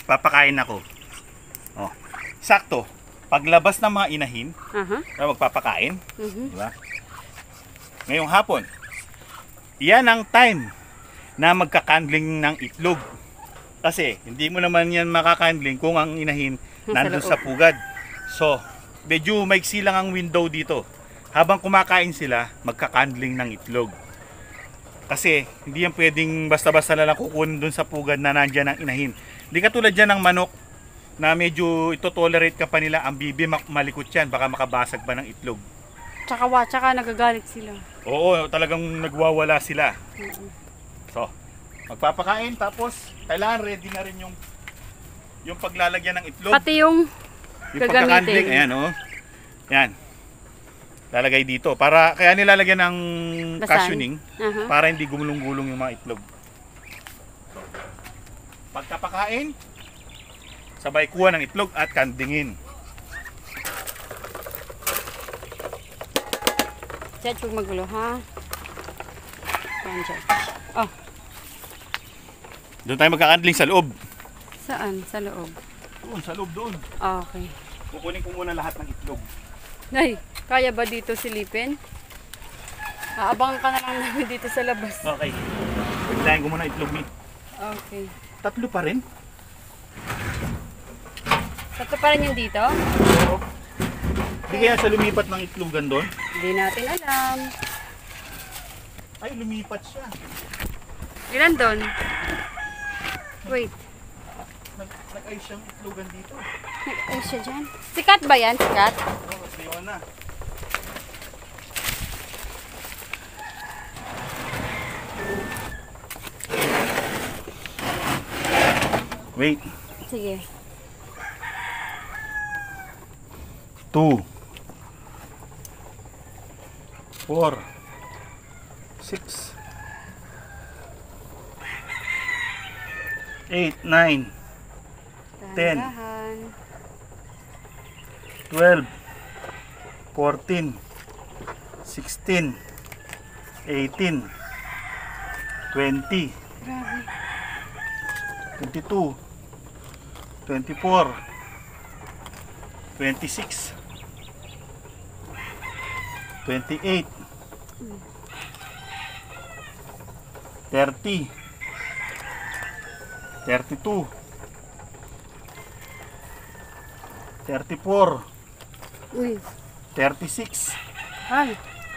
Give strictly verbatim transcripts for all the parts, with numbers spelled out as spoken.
Papakain ako. Oh. Sakto. Paglabas ng mga inahin, Uh-huh. na magpapakain, Mhm. di ba? Ngayong hapon. Yan ang time na magkakandling ng itlog. Kasi hindi mo naman yan makakandling kung ang inahin nandun sa pugad. So, medyo maiksi lang ang window dito. Habang kumakain sila, magkakandling ng itlog. Kasi hindi yan pwedeng basta-basta na lang kukunin dun sa pugad na nandyan ang inahin. Hindi katulad dyan ng manok na medyo ito tolerate ka pa nila, ang bibi malikot yan, baka makabasag pa ng itlog. Tsaka wa, tsaka nagagalit sila. Oo, talagang nagwawala sila. Mm-mm. So, magpapakain tapos kailangan ready na rin yung yung paglalagyan ng itlog. Pati yung Yung pagkakandling, gagamitin. ayan oh. Yan. Lalagay dito para kaya nilalagyan ng Basan. cushioning Uh-huh. para hindi gumulong-gulong yung mga itlog. Pagkapakain, sabay kuha ng itlog at kandingin. Chet, huwag magulo, ha? Yan, Chet. Oh, Doon tayo magkakandling sa loob. saan? Sa loob. Doon, sa loob doon. Okay. Kukunin ko muna lahat ng itlog. Ay, kaya ba dito silipin? Aabangan ka na lang namin dito sa labas. Okay. Pagdahin ko muna itlog ni. Okay. Tatlo pa rin. Sato pa rin yung dito? Oo. Hindi kaya sa lumipat ng itlogan doon? Hindi natin alam. Ay, lumipat siya. Ilan doon? Wait. Nag- Nag-ayos siyang itlogan dito. Nag-ay siya dyan. Sikat ba yan? Sikat? Oo, sayo na. Wait. Sige. Two. Four. Six. Eight. Nine. Ten. Dahan-dahan. twelve, fourteen, sixteen, eighteen, twenty, Grabe. twenty-two, twenty-four, twenty-six, twenty-eight, thirty, thirty-two, thirty-four, Uy. thirty-six, Ay.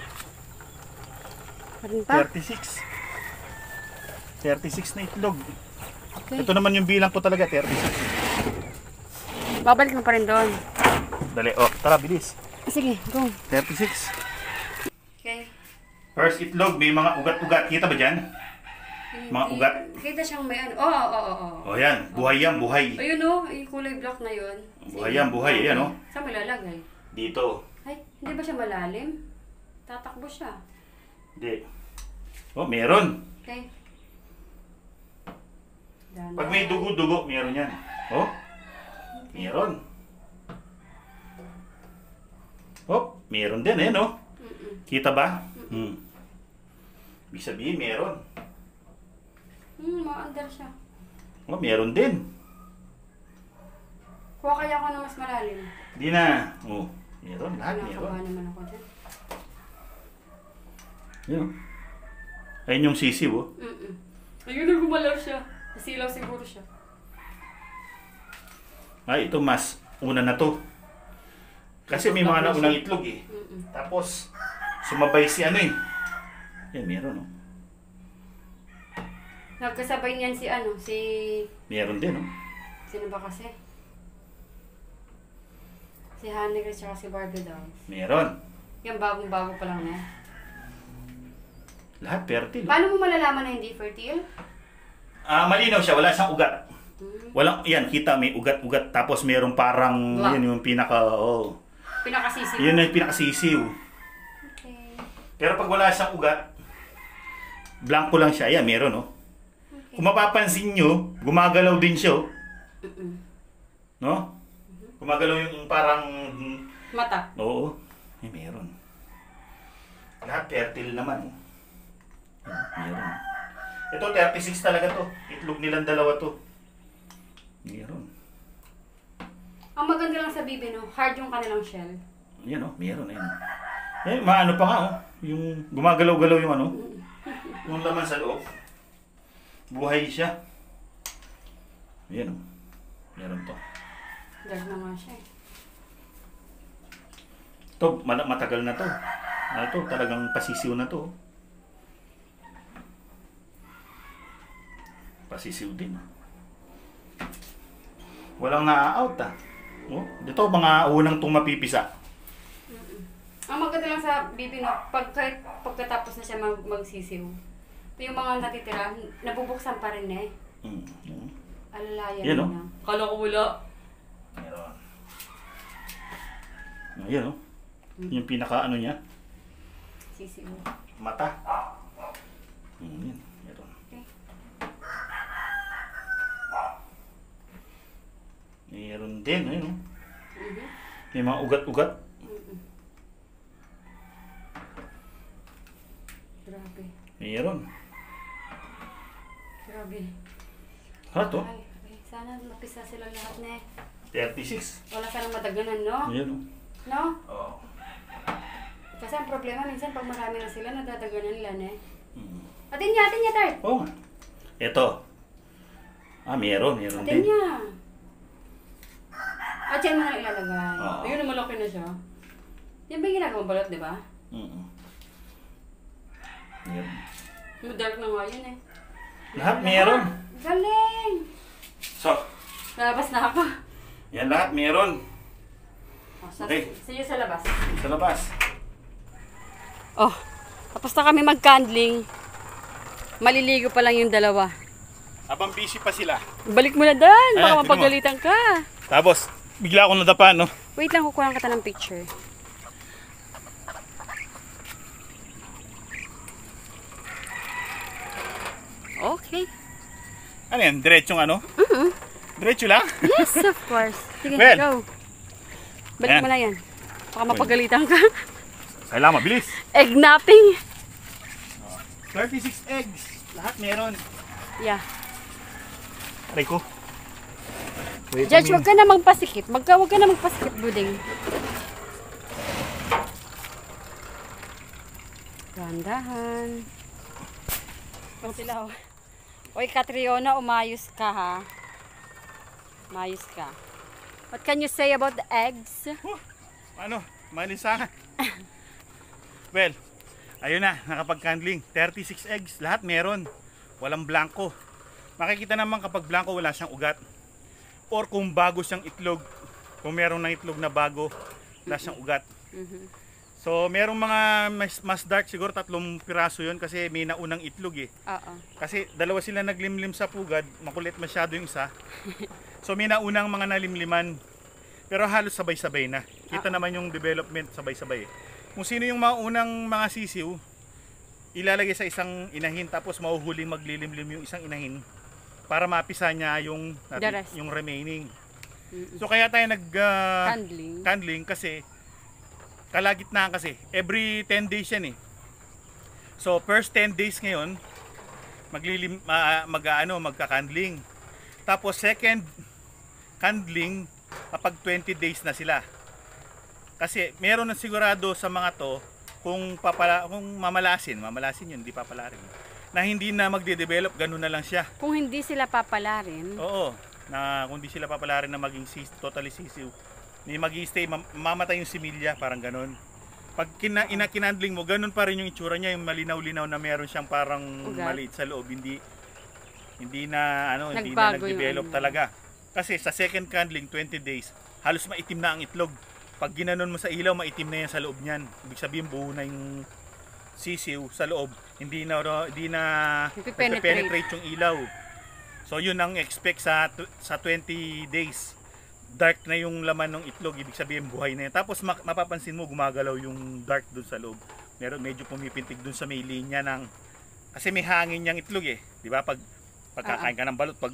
Parin pa? thirty-six. thirty-six na itlog. Okay. Ito naman yung bilang ko talaga, thirty-six. Babalik mo pa rin doon. Dali, oh, tara, bilis. Sige, go. thirty-six. Okay. First itlog, may mga ugat-ugat. Kita ba dyan? Mga ugat. Kita siyang may ano. Oo, oo, oo. oo. Oh, yan. Buhay yan, buhay. Ayun o, yung kulay black na yun. Buhay yan, buhay. Yan, oh. Saan may lalagay? Dito. Ay, hindi ba siya malalim? Tatakbo siya. Hindi. Oh, meron. Okay. Dahan- Pag may dugo-dugo, meron yan. Oh, meron. Oh, meron din, eh, no? Mm-mm. Kita ba? Hmm. Ibig sabihin, meron. Hmm, maandar siya. Oh, meron din. Kuha kaya ako na mas malalim. Hindi na. Oh, meron. Lahat meron. Nakakabahan naman ako dyan. Yun. Ayun yung sisiw, oh. Mm-mm. Ayun na gumalaw siya. Nasilaw siguro siya. Ay, ito mas una na to. Kasi may mga naunang itlog, eh. Mm-mm. Tapos, sumabay si ano, eh. Yan, meron, oh. Nagkasabay niyan si ano, si... Meron din, oh. Sino ba kasi? Si Honey Grace at si Barbie Dolls. Meron. Yan bagong-bago pa lang na. Lahat fertile. Paano mo malalaman na hindi fertile? Ah, malinaw siya. Wala siyang ugat. Hmm. Walang, yan, kita, may ugat-ugat. Tapos merong parang, Black. yun yung pinaka, oh. Pinakasisi. Yun yung pinakasisiw. Okay. Pero pag wala siyang ugat, blanco lang siya. Yan, meron, oh. Okay. Kung mapapansin nyo, gumagalaw din siya, oh. Mm-mm. No? Gumagalaw yung parang, Mata. oo, may meron. Lahat fertile naman, oh. Yan, meron. Ito, thirty-six talaga to. Itlog nilang dalawa to. Meron. Ang maganda lang sa bibi, no? Hard yung kanilang shell. Yan oh, meron na yan. Eh, maano pa nga oh. Yung gumagalaw-galaw yung ano. Yung laman sa loob. Buhay siya. Yan oh. Meron to. Dark na nga siya eh. Ito, ma- matagal na to. Ano to, talagang pasisiw na to. Pasisiw din. Walang na-out ah. Oh, dito mga unang itong mapipisa. Ang maganda lang sa bibi, no? Pag, kahit pagkatapos na siya mag magsisiw, ito yung mga natitira, nabubuksan pa rin eh. Mm. Mm. Alalayan Yan, na. oh. Kala ko wala. Meron. Ayan oh. Yung pinaka ano niya. Sisiw. Mata. Mm, yan. Meron. Okay. Meron din. Ayun oh. Mhm. May mga ugat-ugat. Mhm. Grabe. Meron. Grabe. Ano to? Ay, ay, sana mapisa silang lahat na eh. thirty-six. Wala sanang madaganan, no? Ayan oh. No? Oo. Kasi ang problema minsan pag marami na sila, nadadaganan nila na eh. Mm. Atin niya, atin niya, Tart! Oo nga. Ito. Ah, meron. Meron Atin din. niya! At yan mo na ilalagay. Oo. Ayun, malaki na siya. Yan ba yung ginagawang balot, di ba? Mm. Meron. Yung dark na nga yun eh. Lahat meron. Galing! So, Lalabas na ako. yan lahat meron. Oh, sa, Okay. See you sa labas. Sa labas. Oh, tapos na kami mag-candling. Maliligo pa lang yung dalawa. Habang busy pa sila. Balik mo na Dan, baka Ayan, tingnan mo. mapagalitan ka. Tapos, bigla akong nadapa, no? Wait lang, kukuha kita ng picture. Okay. Ano yan? Diretsong ano? Mhm. Diretso lang? Yes, of course. Sige, Well. go. Balik Ayan. mo na yan. Baka mapagalitan ka. Kailangan mabilis. Egg napping. thirty-six eggs. Lahat meron. Yeah. Aray ko. Wait a Judge, minute. wag ka na magpasikip. Magka, wag ka na magpasikip, buding. Gandahan. Ang silaw. Oy, Catriona, umayos ka ha. Umayos ka. What can you say about the eggs? Huh, ano? Malisangan. Well, ayun na. Nakapag-candling. thirty-six eggs. Lahat meron. Walang blanco. Makikita naman kapag blanco wala siyang ugat. Or kung bago siyang itlog. Kung meron ng itlog na bago, wala siyang ugat. Mhm. So, merong mga mas, mas dark siguro tatlong piraso yon kasi may naunang itlog eh. Oo. Kasi dalawa sila naglimlim sa pugad, makulit masyado yung isa. So, may naunang mga nalimliman. Pero halos sabay-sabay na. Kita naman yung development sabay-sabay eh. Kung sino yung mga unang mga sisiw, ilalagay sa isang inahin tapos mahuhuling maglilimlim yung isang inahin para mapisa niya yung, The rest. yung remaining. Mm-mm. So, kaya tayo nag uh, Candling. candling kasi kalagitnaan kasi every ten days yan eh. So first ten days ngayon maglilim uh, mag ano magka-candling. Tapos second candling kapag twenty days na sila. Kasi meron na sigurado sa mga to kung papala kung mamalasin, mamalasin 'yun, hindi papalarin. Na hindi na magde-develop, ganun na lang siya. Kung hindi sila papalarin, Oo, na kung hindi sila papalarin na maging sis, totally sisiw. May mag-i-stay, mam- mamatay yung similya, parang ganun. Pag kina, ina, kinandling mo, ganun pa rin yung itsura niya, yung malinaw-linaw na meron siyang parang Ugat. maliit sa loob, hindi hindi na ano, hindi Nagbago na yung nag-develop ano. talaga. Kasi sa second candling, twenty days, halos maitim na ang itlog. Pag ginanon mo sa ilaw, maitim na yan sa loob niyan. Ibig sabihin buo na yung sisiw sa loob. Hindi na hindi na Nagpe-penetrate. nagpe-penetrate yung ilaw. So yun ang expect sa tw- sa twenty days. Dark na yung laman ng itlog, ibig sabihin buhay na yan. Tapos mak- mapapansin mo gumagalaw yung dark dun sa loob. Meron medyo pumipintig dun sa may linya ng kasi may hangin yung itlog eh, 'di ba? Pag pagkakain ka ng balot, pag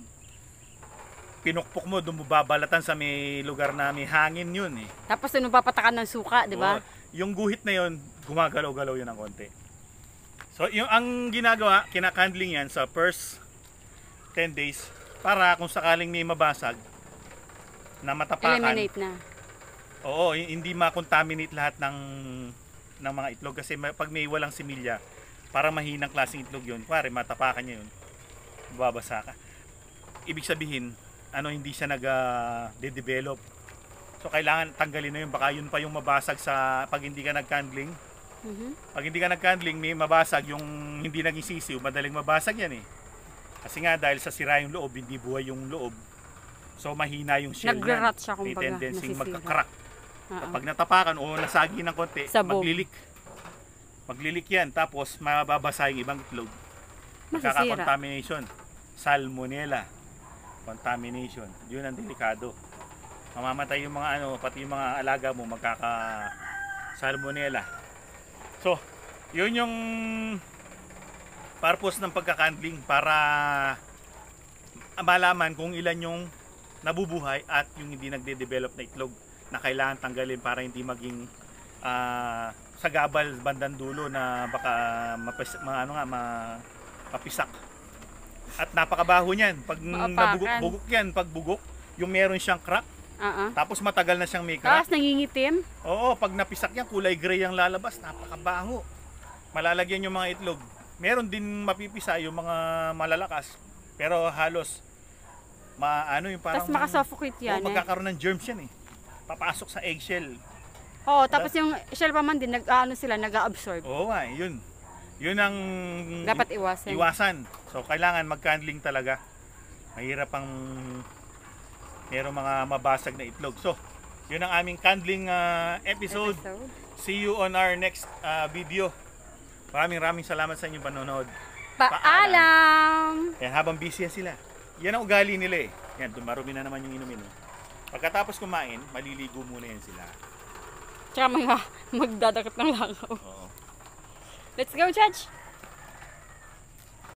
pinukpok mo, doon mo babalatan sa may lugar na may hangin yun eh. tapos nung papatakan ng suka, di ba? Oo. Yung guhit na yun, gumagalaw-galaw yun ng konti. So, yung ang ginagawa, kinakandling yan sa first ten days, para kung sakaling may mabasag na matapakan, Eliminate na. oo, hi- hindi ma-contaminate lahat ng ng mga itlog kasi ma- pag may walang similya, parang mahinang klaseng itlog yun, pare matapakan niya yun, babasa ka. Ibig sabihin, ano, hindi siya nag-de-develop. So kailangan tanggalin na yun, baka yun pa yung mabasag sa pag hindi ka nag-candling. Mhm. Pag hindi ka nag-candling, may mabasag yung hindi naging sisiw, madaling mabasag yan eh. Kasi nga dahil sa sira yung loob, hindi buhay yung loob. So mahina yung shell niyan. Nagra-rot siya, May kumbaga, tendency nasisira. magka-crack. Oo. Kapag natapakan o nasagi ng konti, Sabog. maglilik. Maglilik yan, tapos mababasa yung ibang itlog. Masisira. Magkaka-contamination. Salmonella. Contamination. Yun ang delikado. Mamamatay yung mga ano, pati yung mga alaga mo magkaka-salmonella. So, yun yung purpose ng pagka-candling para malaman kung ilan yung nabubuhay at yung hindi nagde-develop na itlog na kailangan tanggalin para hindi maging ah, sagabal bandang dulo na baka mapis, ma, ano nga, ma- mapisak. At napakabaho niyan. Pag Maapakan. nabugok-bugok yan, pag bugok, yung meron siyang crack, Oo. tapos matagal na siyang may crack. Tapos nangingitim. Oo, pag napisak yan, kulay gray ang lalabas, napakabaho. Malalagyan yung mga itlog. Meron din mapipisa yung mga malalakas, pero halos maano yung parang Tapos makasuffocate yan Oo, eh. magkakaroon ng germs yan eh. Papasok sa eggshell. Oo, tapos yung shell pa man din, nag-ano sila, nag-absorb. Oo nga, yun. Yun ang Dapat iwasan. iwasan. So kailangan mag-candling talaga. Mahirap ang merong mga mabasag na itlog. So, yun ang aming candling ah, episode. Episode. See you on our next ah, video. Maraming maraming salamat sa inyong panonood. Paalam! Yan, habang busy yan sila. Yan ang ugali nila eh. Yan, dumarumi na naman yung inumin. Oh. Pagkatapos kumain, maliligo muna yan sila. Tsaka mga magdadakot ng langaw. Oo. Let's go, Judge!